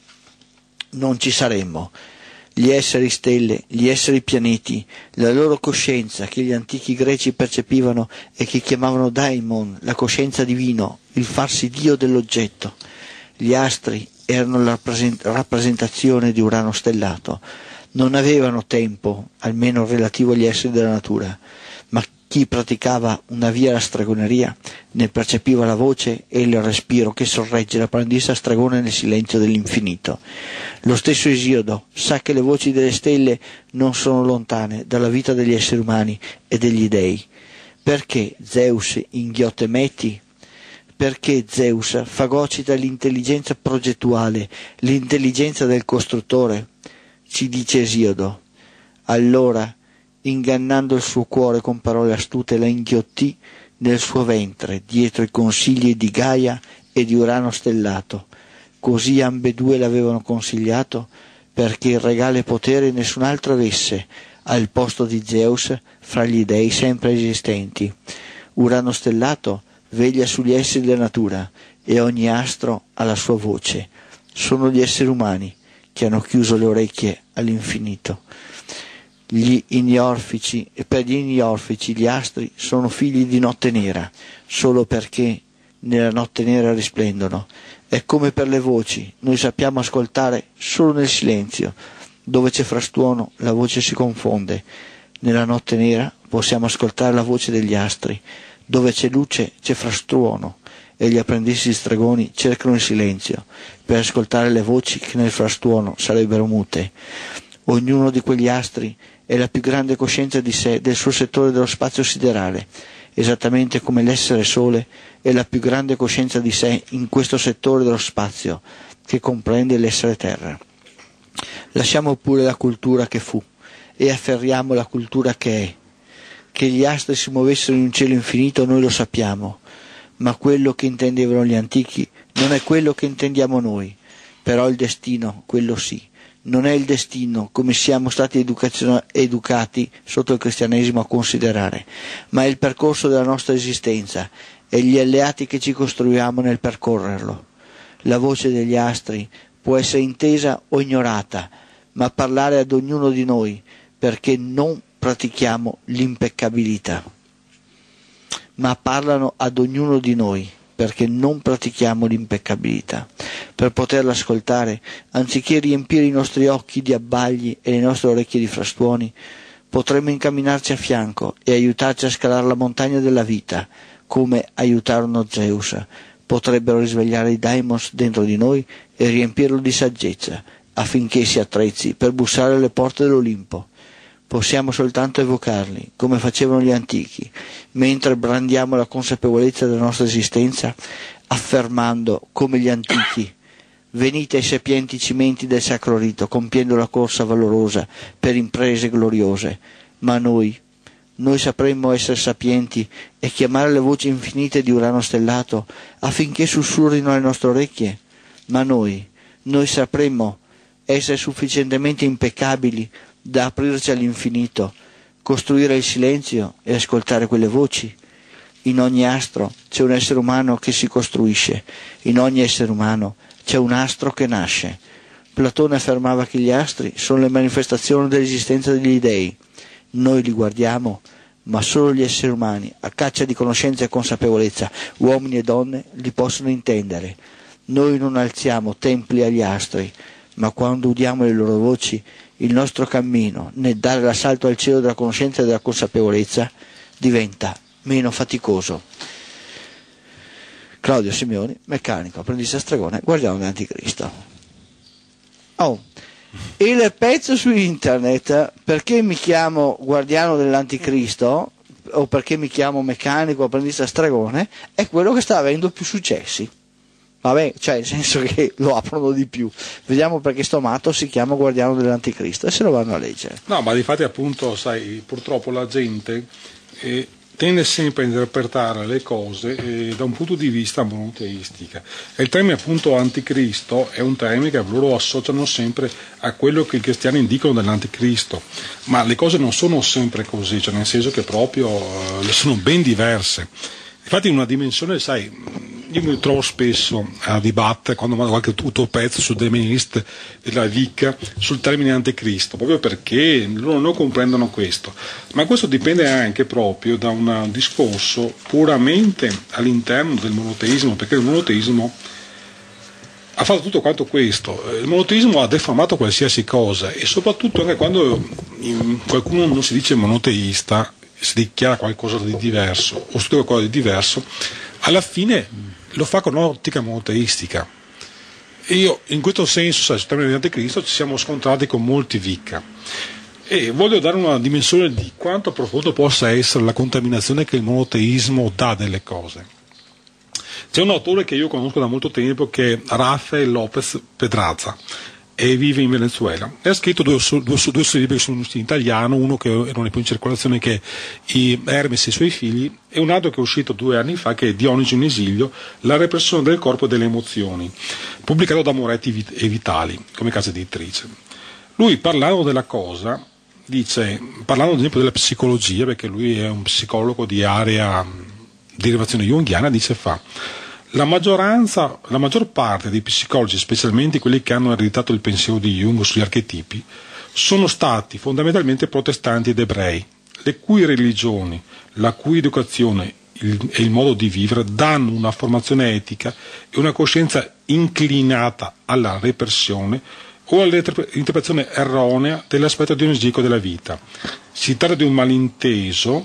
Speaker 1: non ci saremmo. Gli esseri stelle, gli esseri pianeti, la loro coscienza che gli antichi greci percepivano e che chiamavano Daimon, la coscienza divino, il farsi Dio dell'oggetto. Gli astri erano la rappresentazione di Urano stellato. Non avevano tempo, almeno relativo agli esseri della natura, ma chi praticava una via alla stregoneria ne percepiva la voce e il respiro che sorregge l'apprendista stregone nel silenzio dell'infinito. Lo stesso Esiodo sa che le voci delle stelle non sono lontane dalla vita degli esseri umani e degli dei. Perché Zeus inghiotte Meti? Perché Zeus fagocita l'intelligenza progettuale, l'intelligenza del costruttore? Ci dice Esiodo. Allora, ingannando il suo cuore con parole astute, la inghiottì nel suo ventre, dietro i consigli di Gaia e di Urano stellato. Così ambedue l'avevano consigliato, perché il regale potere nessun altro avesse, al posto di Zeus, fra gli dei sempre esistenti. Urano stellato veglia sugli esseri della natura, e ogni astro ha la sua voce. Sono gli esseri umani che hanno chiuso le orecchie all'infinito. Gli ignorfici, e per gli ignorfici gli astri sono figli di notte nera, solo perché nella notte nera risplendono. È come per le voci, noi sappiamo ascoltare solo nel silenzio, dove c'è frastuono la voce si confonde. Nella notte nera possiamo ascoltare la voce degli astri, dove c'è luce c'è frastuono, e gli apprendisti stregoni cercano il silenzio per ascoltare le voci che nel frastuono sarebbero mute. Ognuno di quegli astri è la più grande coscienza di sé, del suo settore dello spazio siderale, esattamente come l'essere sole è la più grande coscienza di sé in questo settore dello spazio che comprende l'essere terra. Lasciamo pure la cultura che fu e afferriamo la cultura che è. Che gli astri si muovessero in un cielo infinito noi lo sappiamo, ma quello che intendevano gli antichi non è quello che intendiamo noi, però il destino, quello sì. Non è il destino come siamo stati educati sotto il cristianesimo a considerare, ma è il percorso della nostra esistenza e gli alleati che ci costruiamo nel percorrerlo. La voce degli astri può essere intesa o ignorata, ma parlare ad ognuno di noi perché non pratichiamo l'impeccabilità. Ma parlano ad ognuno di noi perché non pratichiamo l'impeccabilità. Per poterla ascoltare, anziché riempire i nostri occhi di abbagli e le nostre orecchie di frastuoni, potremmo incamminarci a fianco e aiutarci a scalare la montagna della vita, come aiutarono Zeus. Potrebbero risvegliare i daimons dentro di noi e riempirlo di saggezza, affinché si attrezzi per bussare alle porte dell'Olimpo. Possiamo soltanto evocarli, come facevano gli antichi, mentre brandiamo la consapevolezza della nostra esistenza, affermando, come gli antichi, venite ai sapienti cimenti del sacro rito, compiendo la corsa valorosa per imprese gloriose. Ma noi, noi sapremmo essere sapienti e chiamare le voci infinite di Urano stellato affinché sussurrino alle nostre orecchie? Ma noi, noi sapremmo essere sufficientemente impeccabili da aprirci all'infinito, costruire il silenzio e ascoltare quelle voci? In ogni astro c'è un essere umano che si costruisce, in ogni essere umano c'è un astro che nasce. Platone affermava che gli astri sono le manifestazioni dell'esistenza degli dei. Noi li guardiamo, ma solo gli esseri umani, a caccia di conoscenza e consapevolezza, uomini e donne, li possono intendere. Noi non alziamo templi agli astri, ma quando udiamo le loro voci, il nostro cammino nel dare l'assalto al cielo della conoscenza e della consapevolezza diventa meno faticoso. Claudio Simeoni, meccanico, apprendista stregone, guardiano dell'Anticristo. Oh, il pezzo su internet, perché mi chiamo guardiano dell'Anticristo o perché mi chiamo meccanico, apprendista stregone, è quello che sta avendo più successi. Vabbè, cioè nel senso che lo aprono di più. Vediamo perché sto matto si chiama guardiano dell'Anticristo e se lo vanno a leggere.
Speaker 2: No, ma di fatti appunto, sai, purtroppo la gente eh, tende sempre a interpretare le cose eh, da un punto di vista monoteistica. E il termine appunto anticristo è un termine che loro associano sempre a quello che i cristiani dicono dell'anticristo, ma le cose non sono sempre così, cioè nel senso che proprio eh, sono ben diverse. Infatti in una dimensione, sai, io mi trovo spesso a dibattere quando mando qualche tutto pezzo su dei ministri della V I C sul termine anticristo, proprio perché loro non comprendono questo. Ma questo dipende anche proprio da un discorso puramente all'interno del monoteismo, perché il monoteismo ha fatto tutto quanto questo. Il monoteismo ha deformato qualsiasi cosa e soprattutto anche quando qualcuno non si dice monoteista, si dichiara qualcosa di diverso o studia qualcosa di diverso, alla fine lo fa con un'ottica monoteistica. E io in questo senso, sai, sul termine di anticristo ci siamo scontrati con molti V I C e voglio dare una dimensione di quanto profondo possa essere la contaminazione che il monoteismo dà delle cose. C'è un autore che io conosco da molto tempo che è Rafael Lopez Pedraza e vive in Venezuela e ha scritto due, due, due suoi libri che sono usciti in italiano, uno che non è più in circolazione che è Hermes e i suoi figli e un altro che è uscito due anni fa che è Dionigi in esilio, la repressione del corpo e delle emozioni, pubblicato da Moretti e Vitali come casa editrice. Lui, parlando della cosa, dice, parlando ad esempio della psicologia, perché lui è un psicologo di area di derivazione junghiana, dice fa La maggioranza, la maggior parte dei psicologi, specialmente quelli che hanno ereditato il pensiero di Jung sugli archetipi, sono stati fondamentalmente protestanti ed ebrei, le cui religioni, la cui educazione il, e il modo di vivere danno una formazione etica e una coscienza inclinata alla repressione o all'interpretazione erronea dell'aspetto dionisico della vita. Si tratta di un malinteso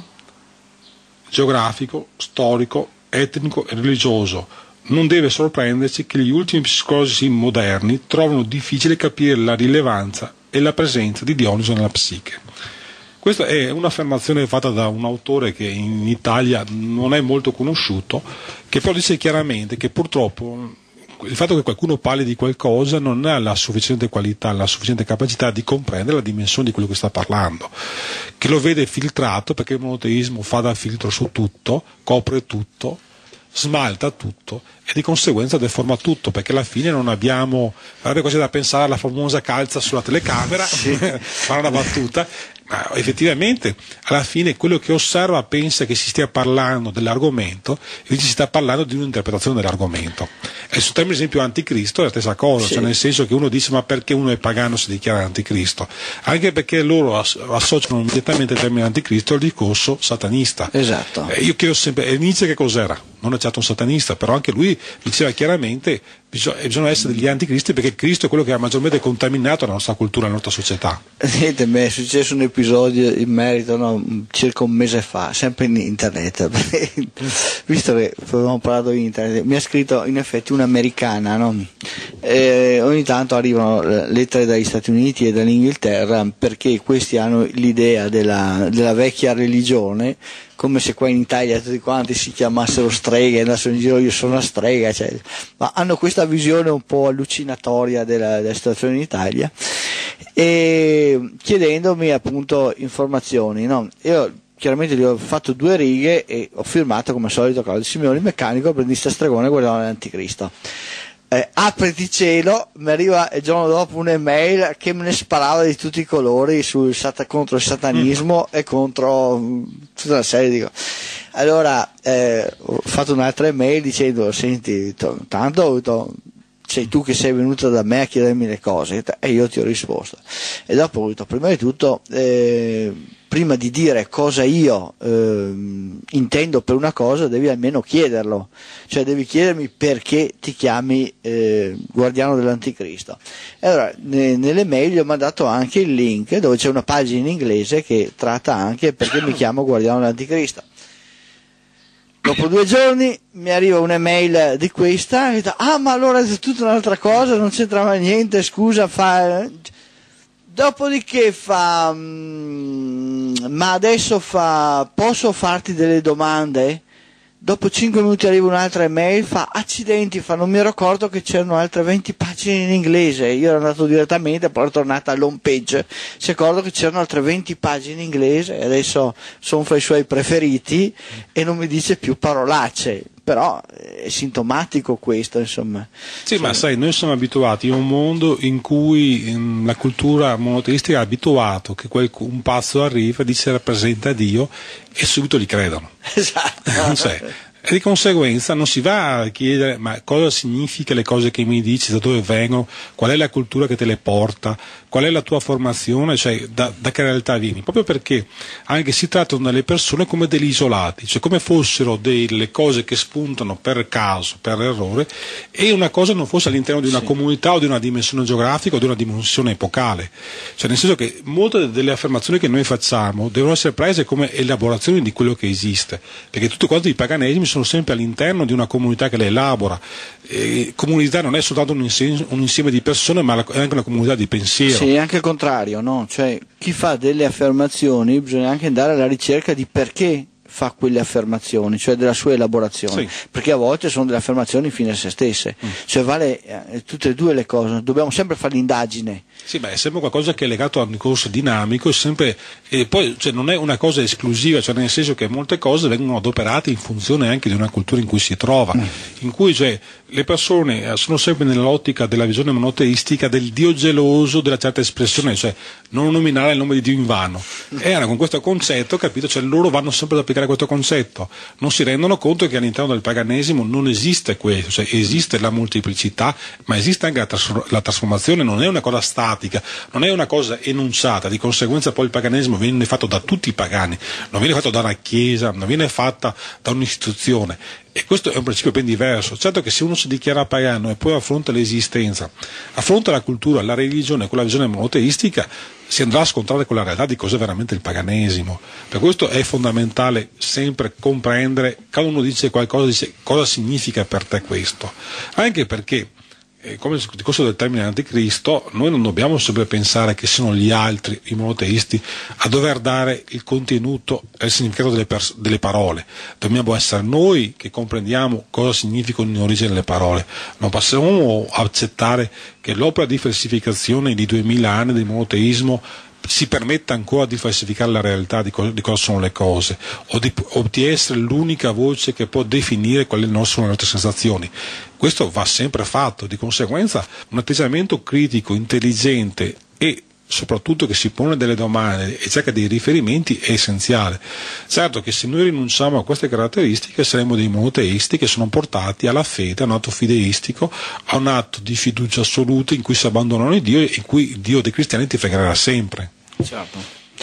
Speaker 2: geografico, storico, etnico e religioso. Non deve sorprenderci che gli ultimi psicologi moderni trovano difficile capire la rilevanza e la presenza di Dioniso nella psiche. Questa è un'affermazione fatta da un autore che in Italia non è molto conosciuto, che però dice chiaramente che purtroppo il fatto che qualcuno parli di qualcosa non ha la sufficiente qualità, la sufficiente capacità di comprendere la dimensione di quello che sta parlando, che lo vede filtrato perché il monoteismo fa da filtro su tutto, copre tutto, smalta tutto e di conseguenza deforma tutto, perché alla fine non abbiamo, avrebbe così da pensare alla famosa calza sulla telecamera, sì. Fare una battuta, ma effettivamente alla fine quello che osserva pensa che si stia parlando dell'argomento e invece si sta parlando di un'interpretazione dell'argomento. E sul termine esempio anticristo è la stessa cosa, sì. Cioè nel senso che uno dice ma perché uno è pagano si dichiara anticristo? Anche perché loro as- associano immediatamente il termine anticristo al discorso satanista.
Speaker 1: Esatto.
Speaker 2: Eh, io chiedo sempre, e Nietzsche che cos'era? Non è certo un satanista, però anche lui diceva chiaramente bisogna, bisogna essere degli anticristi perché Cristo è quello che ha maggiormente contaminato la nostra cultura, la nostra società.
Speaker 1: Niente, mi è successo un episodio in merito, no, circa un mese fa, sempre in internet, visto che avevamo parlato di internet, mi ha scritto in effetti un'americana, no? E ogni tanto arrivano lettere dagli Stati Uniti e dall'Inghilterra perché questi hanno l'idea della, della vecchia religione, come se qua in Italia tutti quanti si chiamassero streghe, andassero in giro io sono una strega, cioè, ma hanno questa visione un po' allucinatoria della, della situazione in Italia e chiedendomi appunto informazioni, no? Io chiaramente gli ho fatto due righe e ho firmato come al solito Claudio Simeoni, meccanico, apprendista stregone, guardiano l'anticristo. Eh, apriti cielo, mi arriva il giorno dopo un'email che me ne sparava di tutti i colori sul sat- contro il satanismo mm. e contro tutta una serie di cose. Allora eh, ho fatto un'altra email dicendo: senti, to, tanto to, sei tu che sei venuto da me a chiedermi le cose, e io ti ho risposto. E dopo ho detto, prima di tutto, eh, prima di dire cosa io eh, intendo per una cosa, devi almeno chiederlo, cioè devi chiedermi perché ti chiami eh, guardiano dell'anticristo. E allora ne, nelle mail gli ho mandato anche il link dove c'è una pagina in inglese che tratta anche perché mi chiamo guardiano dell'anticristo. Dopo due giorni mi arriva un'email di questa, e dico, ah ma allora è tutta un'altra cosa, non c'entrava niente, scusa, fa... Dopodiché fa, mm, ma adesso fa, posso farti delle domande? Dopo cinque minuti arriva un'altra email, fa, accidenti, fa, non mi ero accorto che c'erano altre venti pagine in inglese, io ero andato direttamente, poi ero tornato all'home page, si è accorto che c'erano altre venti pagine in inglese, e adesso sono fra i suoi preferiti e non mi dice più parolacce. Però è sintomatico questo, insomma.
Speaker 2: Sì, cioè... ma sai, noi siamo abituati a un mondo in cui in, la cultura monoteistica è abituato che quel, un pazzo arriva, dice rappresenta Dio e subito gli credono.
Speaker 1: Esatto.
Speaker 2: Cioè, e di conseguenza non si va a chiedere ma cosa significa le cose che mi dici, da dove vengono, qual è la cultura che te le porta, qual è la tua formazione, cioè da, da che realtà vieni, proprio perché anche si trattano delle persone come degli isolati, cioè come fossero delle cose che spuntano per caso, per errore, e una cosa non fosse all'interno di una sì. comunità o di una dimensione geografica o di una dimensione epocale, cioè nel senso che molte delle affermazioni che noi facciamo devono essere prese come elaborazioni di quello che esiste, perché tutti quanti i paganesimi sono sempre all'interno di una comunità che le elabora. E comunità non è soltanto un insieme, un insieme di persone, ma è anche una comunità di pensiero.
Speaker 1: Sì, anche il contrario, no? Cioè, chi fa delle affermazioni bisogna anche andare alla ricerca di perché fa quelle affermazioni, cioè della sua elaborazione, sì. perché a volte sono delle affermazioni fine a se stesse, mm. cioè vale eh, tutte e due le cose, dobbiamo sempre fare l'indagine.
Speaker 2: Sì, beh, è sempre qualcosa che è legato a un discorso dinamico, è sempre, e poi cioè, non è una cosa esclusiva, cioè nel senso che molte cose vengono adoperate in funzione anche di una cultura in cui si trova, mm. in cui cioè, le persone sono sempre nell'ottica della visione monoteistica del Dio geloso della certa espressione, cioè non nominare il nome di Dio in vano. Mm. Erano con questo concetto, capito? Cioè loro vanno sempre ad applicare questo concetto, non si rendono conto che all'interno del paganesimo non esiste questo, cioè esiste la molteplicità, ma esiste anche la, trasfor- la trasformazione, non è una cosa statica, non è una cosa enunciata, di conseguenza poi il paganesimo viene fatto da tutti i pagani, non viene fatto da una chiesa, non viene fatta da un'istituzione. E questo è un principio ben diverso. Certo che se uno si dichiara pagano e poi affronta l'esistenza, affronta la cultura, la religione con la visione monoteistica, si andrà a scontrare con la realtà di cos'è veramente il paganesimo. Per questo è fondamentale sempre comprendere, quando uno dice qualcosa, dice cosa significa per te questo. Anche perché, eh, come il discorso del termine anticristo, noi non dobbiamo sempre pensare che siano gli altri, i monoteisti, a dover dare il contenuto e il significato delle, pers- delle parole. Dobbiamo essere noi che comprendiamo cosa significano in origine le parole. Non possiamo accettare che l'opera di falsificazione di duemila anni del monoteismo si permetta ancora di falsificare la realtà di, co- di cosa sono le cose, o di, o di essere l'unica voce che può definire quali sono le nostre sensazioni. Questo va sempre fatto, di conseguenza un atteggiamento critico, intelligente e soprattutto che si pone delle domande e cerca dei riferimenti è essenziale. Certo che se noi rinunciamo a queste caratteristiche saremo dei monoteisti che sono portati alla fede, a un atto fideistico, a un atto di fiducia assoluta in cui si abbandonano in Dio e in cui il Dio dei cristiani ti fregherà sempre.
Speaker 1: Certo.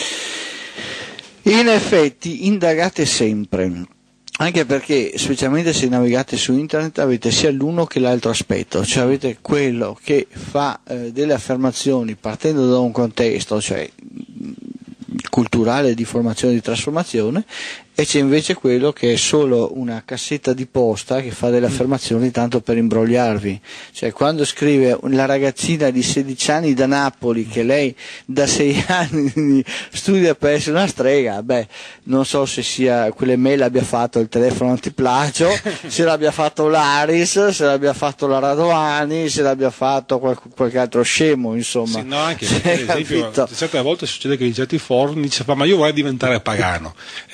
Speaker 1: In effetti indagate sempre, anche perché specialmente se navigate su internet avete sia l'uno che l'altro aspetto, cioè avete quello che fa eh, delle affermazioni partendo da un contesto, cioè culturale di formazione e di trasformazione, e c'è invece quello che è solo una cassetta di posta che fa delle affermazioni tanto per imbrogliarvi. Cioè quando scrive la ragazzina di sedici anni da Napoli che lei da sei anni studia per essere una strega, beh, non so se sia quelle mail abbia fatto il telefono antiplagio, se l'abbia fatto l'Aris, se l'abbia fatto la Radovani, se l'abbia fatto qual- qualche altro scemo, insomma.
Speaker 2: Sì, no, anche perché, per esempio, certe volte succede che in certi forum dice ma io vorrei diventare pagano, ed è una,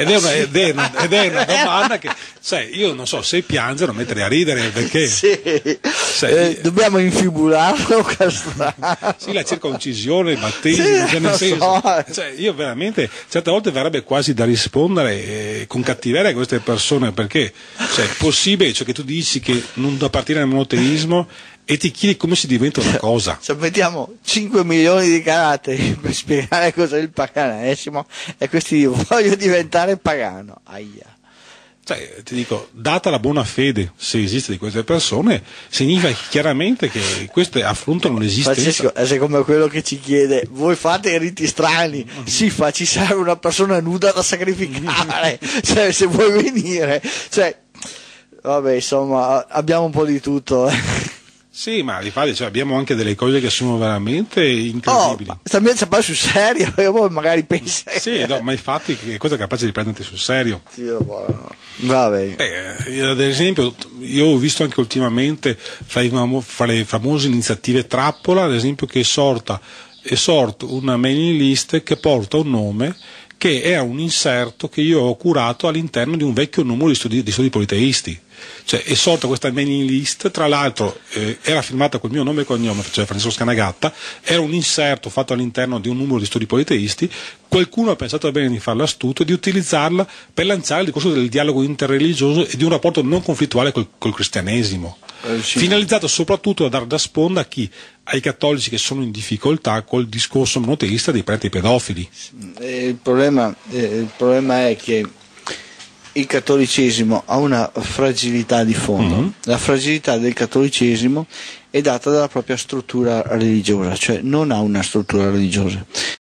Speaker 2: ed, è una, ed è una domanda che, sai, io non so se piangere o mettere a ridere, perché
Speaker 1: sì.
Speaker 2: sai,
Speaker 1: eh, dobbiamo infibularlo, castrarlo.
Speaker 2: Sì, la circoncisione, il battesimo,
Speaker 1: Sì,
Speaker 2: cioè, nel senso,
Speaker 1: so.
Speaker 2: cioè, io veramente certe volte verrebbe quasi da rispondere eh, con cattiveria a queste persone, perché cioè, è possibile, cioè, che tu dici che non appartiene al monoteismo e ti chiedi come si diventa una cosa.
Speaker 1: Se mettiamo cinque milioni di caratteri per spiegare cos'è il paganesimo e questi dicono voglio diventare pagano, aia.
Speaker 2: Cioè, ti dico, data la buona fede, se esiste, di queste persone, significa chiaramente che queste affrontano l'esistenza.
Speaker 1: Francesco, è come quello che ci chiede, voi fate riti strani? Mm-hmm. Sì, fa, ci serve una persona nuda da sacrificare, cioè, se vuoi venire. Cioè, vabbè, insomma, abbiamo un po' di tutto.
Speaker 2: Sì, ma infatti cioè, abbiamo anche delle cose che sono veramente incredibili.
Speaker 1: Oh, stiamo parlando sul serio, e poi magari pensi.
Speaker 2: Sì, no, ma infatti che cosa è capace di prenderti sul serio?
Speaker 1: Sì, no. Vabbè.
Speaker 2: Eh, ad esempio, io ho visto anche ultimamente fra, i, fra le famose iniziative trappola, ad esempio, che è sorta, è sorto una mailing list che porta un nome che è un inserto che io ho curato all'interno di un vecchio numero di studi, di studi politeisti. Cioè è sorta questa mailing list, tra l'altro eh, era firmata col mio nome e cognome, cioè Francesco Scanagatta, era un inserto fatto all'interno di un numero di studi politeisti, qualcuno ha pensato bene di farla astuto e di utilizzarla per lanciare il discorso del dialogo interreligioso e di un rapporto non conflittuale col, col cristianesimo, eh, sì. Finalizzato soprattutto a dare da sponda a chi? Ai cattolici che sono in difficoltà col discorso monoteista dei preti pedofili.
Speaker 1: Il problema, il problema è che il cattolicesimo ha una fragilità di fondo. Mm-hmm. La fragilità del cattolicesimo è data dalla propria struttura religiosa, cioè non ha una struttura religiosa.